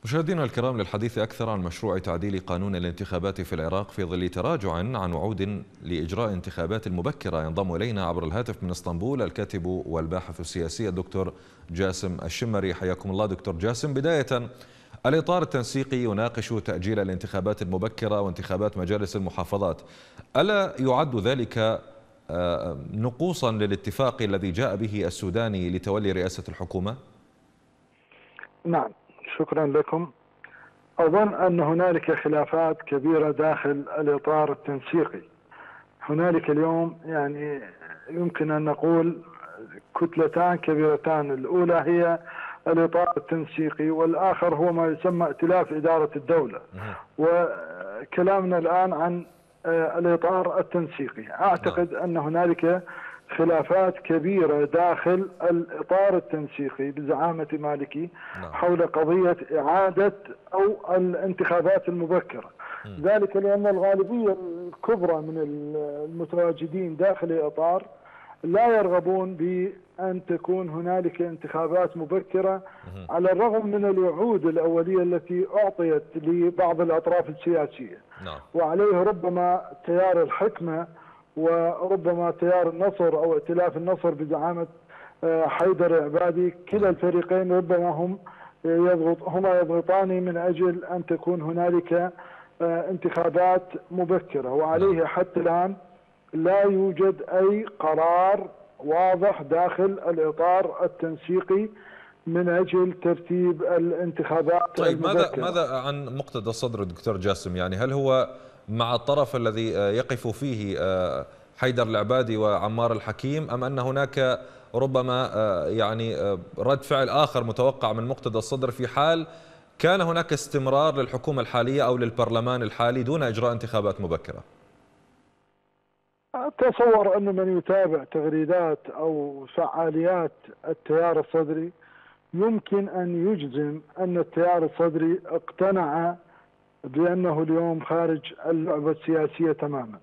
مشاهدينا الكرام، للحديث أكثر عن مشروع تعديل قانون الانتخابات في العراق في ظل تراجع عن وعود لإجراء انتخابات مبكرة، ينضم إلينا عبر الهاتف من اسطنبول الكاتب والباحث السياسي الدكتور جاسم الشمري. حياكم الله دكتور جاسم. بداية، الإطار التنسيقي يناقش تأجيل الانتخابات المبكرة وانتخابات مجالس المحافظات، ألا يعد ذلك نقوصا للاتفاق الذي جاء به السوداني لتولي رئاسة الحكومة؟ نعم، شكرا لكم. أظن أن هنالك خلافات كبيرة داخل الإطار التنسيقي. هنالك اليوم يمكن أن نقول كتلتان كبيرتان، الأولى هي الإطار التنسيقي، والآخر هو ما يسمى ائتلاف إدارة الدولة. وكلامنا الآن عن الإطار التنسيقي. أعتقد أن هنالك خلافات كبيرة داخل الإطار التنسيقي بزعامة مالكي حول قضية إعادة أو الانتخابات المبكرة. ذلك لأن الغالبية الكبرى من المتواجدين داخل الإطار لا يرغبون بأن تكون هنالك انتخابات مبكرة، على الرغم من الوعود الأولية التي أعطيت لبعض الأطراف السياسية. وعليه ربما تيار الحكمة وربما تيار النصر أو ائتلاف النصر بزعامة حيدر العبادي، كلا الفريقين ربما هما يضغطان من أجل أن تكون هنالك انتخابات مبكرة. وعليه حتى الآن لا يوجد أي قرار واضح داخل الإطار التنسيقي من أجل ترتيب الانتخابات المبكرة. ماذا عن مقتدى الصدر دكتور جاسم؟ هل هو مع الطرف الذي يقف فيه حيدر العبادي وعمار الحكيم، أم أن هناك ربما رد فعل آخر متوقع من مقتدى الصدر في حال كان هناك استمرار للحكومة الحالية أو للبرلمان الحالي دون إجراء انتخابات مبكرة؟ أتصور أن من يتابع تغريدات أو فعاليات التيار الصدري يمكن أن يجزم أن التيار الصدري اقتنع بأنه اليوم خارج اللعبة السياسية تماما.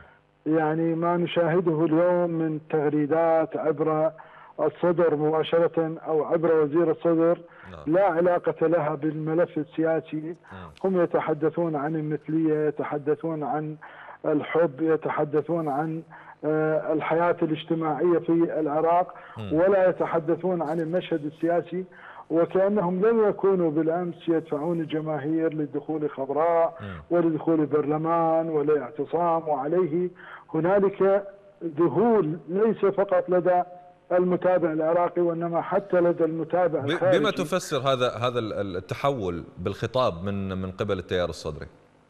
ما نشاهده اليوم من تغريدات عبر الصدر مباشرة أو عبر وزير الصدر لا علاقة لها بالملف السياسي. هم يتحدثون عن المثلية، يتحدثون عن الحب، يتحدثون عن الحياة الاجتماعية في العراق، ولا يتحدثون عن المشهد السياسي، وكأنهم لم يكونوا بالأمس يدفعون الجماهير للدخول خضراء ولدخول البرلمان ولاعتصام. وعليه هنالك ذهول ليس فقط لدى المتابع العراقي وإنما حتى لدى المتابع الخارجي. بما تفسر هذا التحول بالخطاب من قبل التيار الصدري؟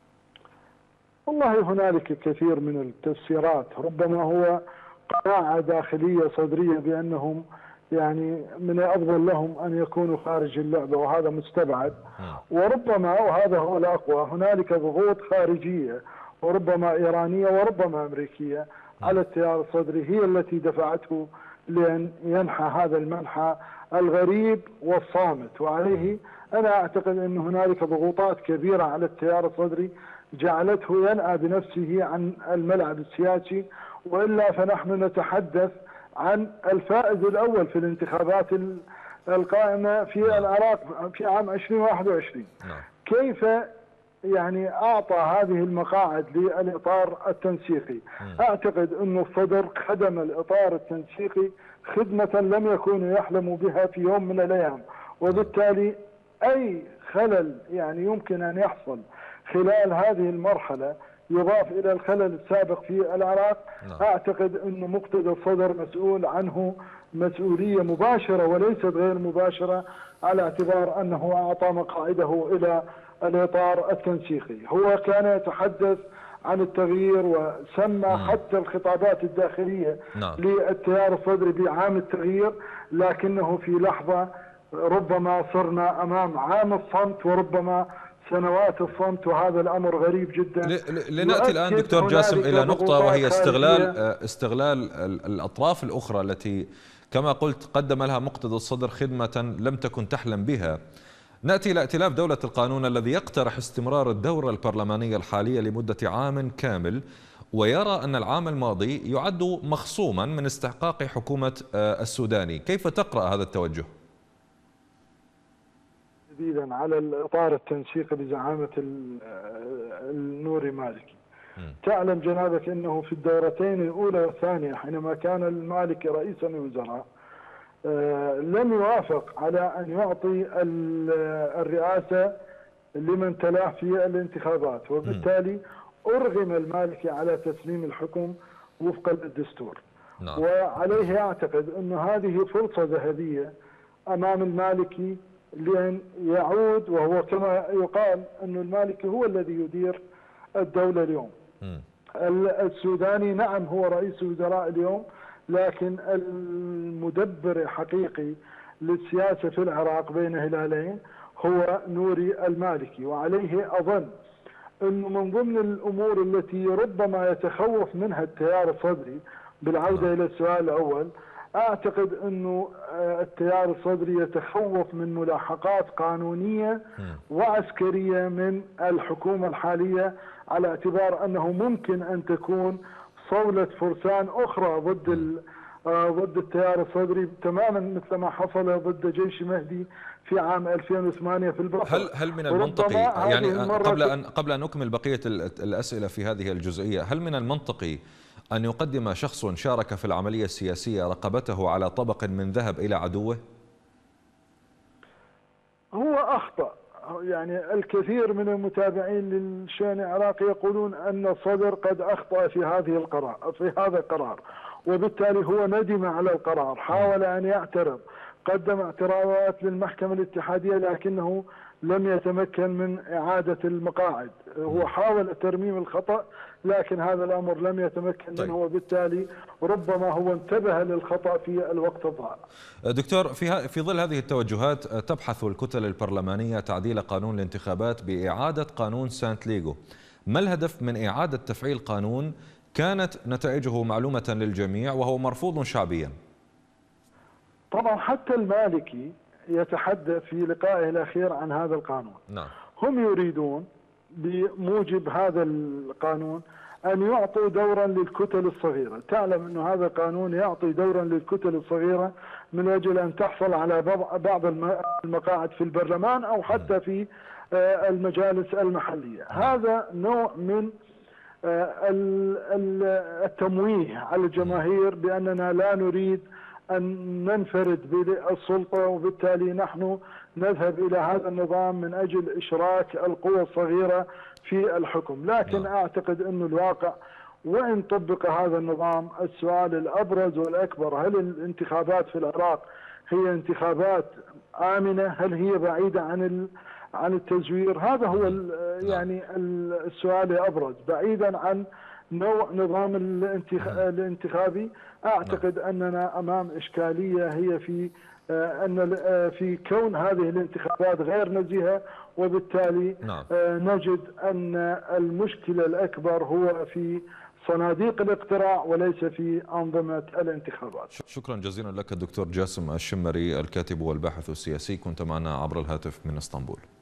والله هنالك كثير من التفسيرات، ربما هو قناعة داخلية صدرية بأنهم من الأفضل لهم أن يكونوا خارج اللعبة، وهذا مستبعد. وربما، وهذا هو الأقوى، هنالك ضغوط خارجية وربما إيرانية وربما أمريكية على التيار الصدري هي التي دفعته لأن ينحى هذا المنحى الغريب والصامت. وعليه أنا أعتقد أن هنالك ضغوطات كبيرة على التيار الصدري جعلته ينأى بنفسه عن الملعب السياسي، وإلا فنحن نتحدث عن الفائز الأول في الانتخابات القائمة في العراق في عام 2021. كيف أعطى هذه المقاعد للإطار التنسيقي؟ أعتقد أن الصدر خدم الإطار التنسيقي خدمة لم يكونوا يحلموا بها في يوم من الأيام، وبالتالي أي خلل يمكن أن يحصل خلال هذه المرحلة يضاف إلى الخلل السابق في العراق. أعتقد أن مقتدى الصدر مسؤول عنه مسؤولية مباشرة وليست غير مباشرة، على اعتبار أنه أعطى مقاعده إلى الإطار التنسيقي. هو كان يتحدث عن التغيير وسمى حتى الخطابات الداخلية للتيار الصدري بعام التغيير، لكنه في لحظة ربما صرنا أمام عام الصمت وربما سنوات الصمت، وهذا الأمر غريب جدا. لنأتي الآن دكتور جاسم إلى نقطة، وهي استغلال الأطراف الأخرى التي كما قلت قدم لها مقتدى الصدر خدمة لم تكن تحلم بها. نأتي إلى ائتلاف دولة القانون الذي يقترح استمرار الدورة البرلمانية الحالية لمدة عام كامل، ويرى أن العام الماضي يعد مخصوما من استحقاق حكومة السوداني. كيف تقرأ هذا التوجه؟ تجديدا على الإطار التنسيقي بزعامة النوري مالكي. تعلم جنابك أنه في الدورتين الأولى والثانية حينما كان المالكي رئيسا للوزراء لم يوافق على أن يعطي الرئاسة لمن تلاه في الانتخابات، وبالتالي أرغم المالكي على تسليم الحكم وفقا للدستور. نعم. وعليه أعتقد أن هذه فرصة ذهبية أمام المالكي لأن يعود، وهو كما يقال أن المالكي هو الذي يدير الدولة اليوم. السوداني نعم هو رئيس الوزراء اليوم، لكن المدبر الحقيقي للسياسة في العراق بين هلالين هو نوري المالكي. وعليه أظن أنه من ضمن الأمور التي ربما يتخوف منها التيار الصدري، بالعودة إلى السؤال الأول، أعتقد أنه التيار الصدري يتخوف من ملاحقات قانونية وعسكرية من الحكومة الحالية، على اعتبار أنه ممكن أن تكون صولة فرسان أخرى ضد التيار الصدري، تماما مثل ما حصل ضد جيش مهدي في عام 2008 في البصرة. هل من المنطقي، يعني قبل أن نكمل بقية الأسئلة في هذه الجزئية، هل من المنطقي أن يقدم شخص شارك في العملية السياسية رقبته على طبق من ذهب إلى عدوه؟ هو أخطأ. يعني الكثير من المتابعين للشأن العراقي يقولون أن الصدر قد أخطأ في هذا القرار، وبالتالي هو ندم على القرار، حاول أن يعترض، قدم اعتراضات للمحكمة الاتحادية لكنه لم يتمكن من إعادة المقاعد. هو حاول ترميم الخطأ لكن هذا الأمر لم يتمكن منه، وبالتالي ربما هو انتبه للخطأ في الوقت الضائع. دكتور، في ظل هذه التوجهات تبحث الكتل البرلمانية تعديل قانون الانتخابات بإعادة قانون سانت ليغو. ما الهدف من إعادة تفعيل قانون كانت نتائجه معلومة للجميع وهو مرفوض شعبيا؟ طبعا حتى المالكي يتحدث في لقائه الأخير عن هذا القانون. نعم. هم يريدون بموجب هذا القانون أن يعطوا دورا للكتل الصغيرة. تعلم أن هذا القانون يعطي دورا للكتل الصغيرة من أجل أن تحصل على بعض المقاعد في البرلمان أو حتى في المجالس المحلية. هذا نوع من التمويه على الجماهير بأننا لا نريد أن ننفرد بالسلطة، وبالتالي نحن نذهب إلى هذا النظام من أجل إشراك القوى الصغيرة في الحكم. لكن أعتقد أن الواقع وإن طبق هذا النظام، السؤال الأبرز والأكبر: هل الانتخابات في العراق هي انتخابات آمنة؟ هل هي بعيدة عن التزوير؟ هذا هو يعني السؤال الأبرز، بعيدا عن نوع نظام الانتخابي. أعتقد أننا أمام إشكالية هي في كون هذه الانتخابات غير نزيهة، وبالتالي نجد أن المشكلة الأكبر هو في صناديق الاقتراع وليس في أنظمة الانتخابات. شكرا جزيلا لك الدكتور جاسم الشمري، الكاتب والباحث السياسي، كنت معنا عبر الهاتف من اسطنبول.